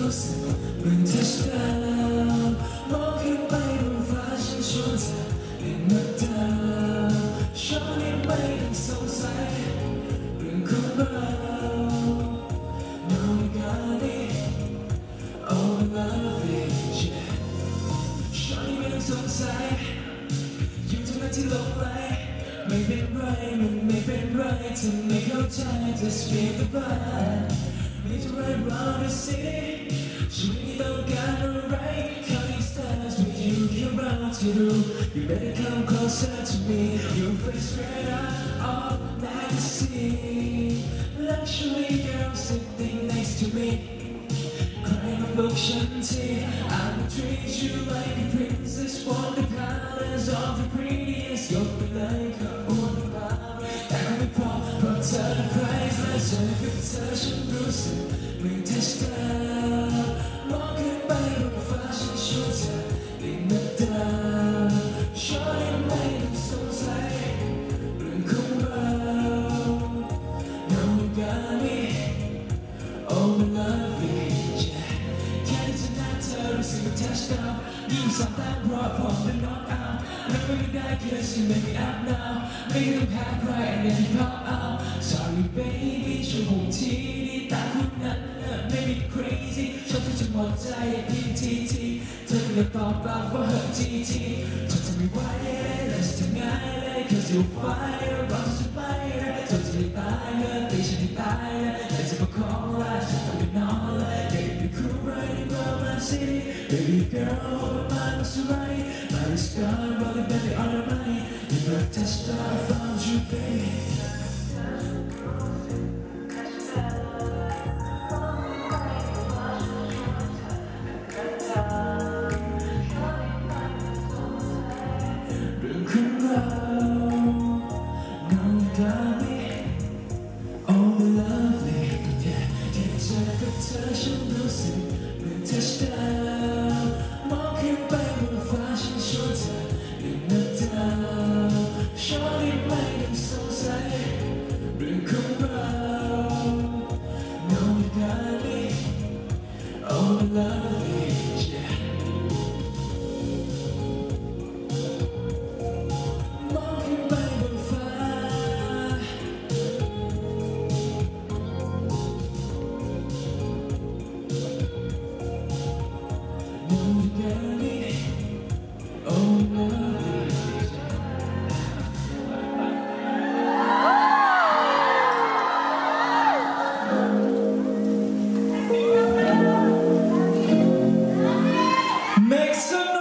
รู้สึกเหมือนทัชดาวมองขึ้นไปบนฟ้าฉันชวนเธอเห็นมาดาวฉันยังไม่ต้องสงสัยเรื่องของเรา No got it oh love it yeah ฉันยังไม่ต้องสงสัยอยู่ตรงนั้นที่หลงไหลไม่เป็นไรมันไม่เป็นไรเธอไม่เข้าใจ just feel the vibe ไม่ต้องไรรอดูสิฉันไม่ต้องการอะไร Counting stars with you แค่เราที่รู้ You better come closer to me Your face straight out of magazine Luxury girl sitting next to me ใครมาบอกฉันที I will treat you like a princess For the palace of the prettiest ยกไปเลยขบวนฟ้าแต่ไม่พอเพราะเธอ the price และเจอกับเธอฉันรู้สึกเหมือนทัชดาวมองขึ้นไปบนฟ้าฉันชวนเธอได้มาดาวฉันยังไม่ต้องสงสัยเรื่องของเรา No got me oh love it yeah แค่ที่จะหน้าเธอรู้สึกเหมือนทัชดาวยิ่งสามตาเพราะพร้อมเป็นน็อกเอาท์แล้วไม่ได้แค่ฉันไม่มีแอป now ไม่ต้องแพ้ใครในที่พอเอา Sorry baby ช่วยผมทีนี่ตาคุณนั้นไม่มี crazy ชอบที่จะหมดใจทีเธอเลยตอบกลับว่าเหอะทีเธอจะไม่ไหวเลยจะทำง่ายเลย Cause you're fire เราจะไปเธอจะไม่ตายเลยตีฉันให้ตายแต่จะมาขอรักฉันต้องไปนอนเลย Baby cool right in my city Baby girl I'm so right My star rolling baby on the money You better touch that I found you baby Oh lovely yeah แค่เจอกับเธอฉันรู้สึกเหมือนทัชดาวมองขึ้นไปบนฟ้าฉันชวนเธอได้มาดาวฉันยังไม่ต้องสงสัยเรื่องของเรา No got it oh lovely yeah มองขึ้นไปบนฟ้าMake some